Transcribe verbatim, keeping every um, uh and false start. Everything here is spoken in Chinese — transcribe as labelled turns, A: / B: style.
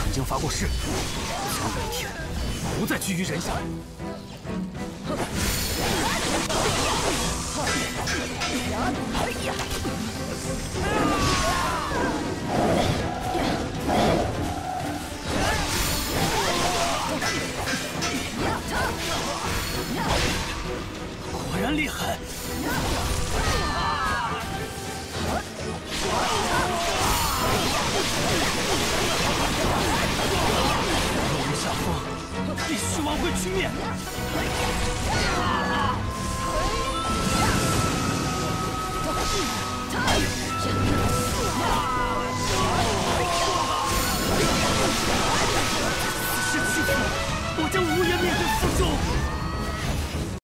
A: 曾经发过誓，将有一天不再居于人下。果然厉害！落于下风，必须挽回局面。此时此刻，我将无颜面对父兄。